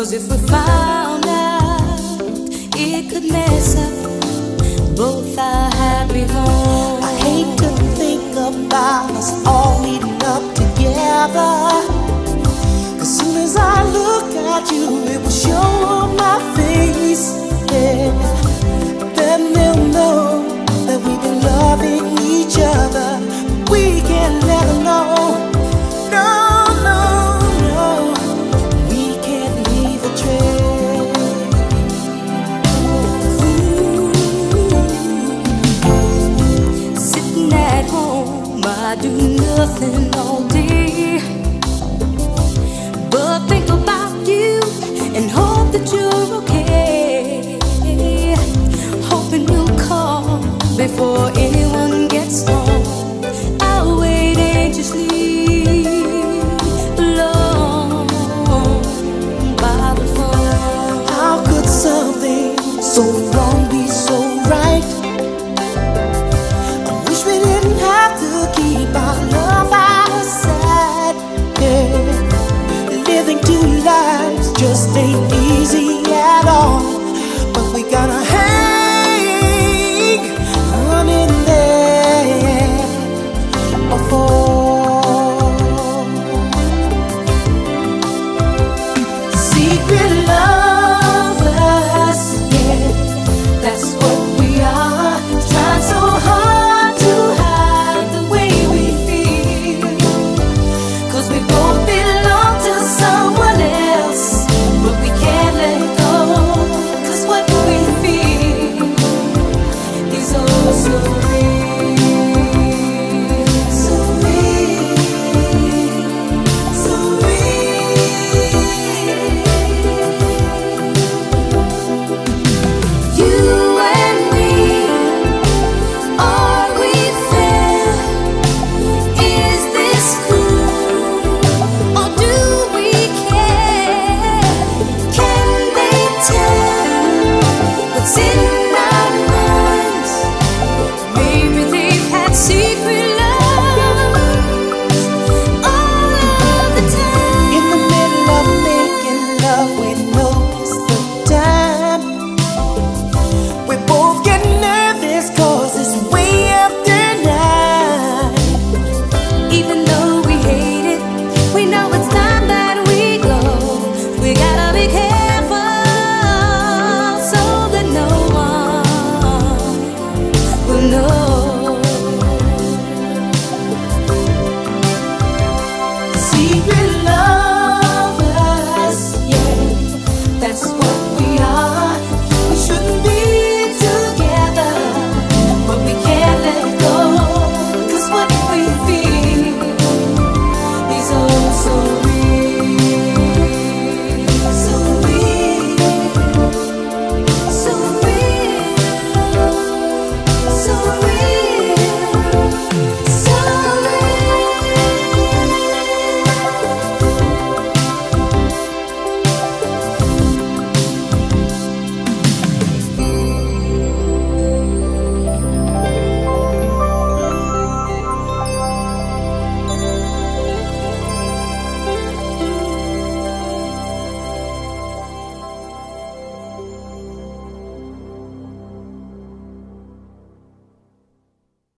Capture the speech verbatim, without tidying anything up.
'cause if we found out, it could mess up both our happy home. I hate to think about us all meeting up together. As soon as I look at you, it will show on my face. Yeah. Then they'll know that we've been loving each other. We can't let them know. No, no, no. We can't leave a trail. Ooh. Sitting at home, I do nothing all day but think about you and hope that you're okay. Hoping you'll call before anyone gets home. I'll wait anxiously alone by the phone. How could something so wrong be so right? I wish we didn't have to keep our love out of sight. Yeah. Living two lives just ain't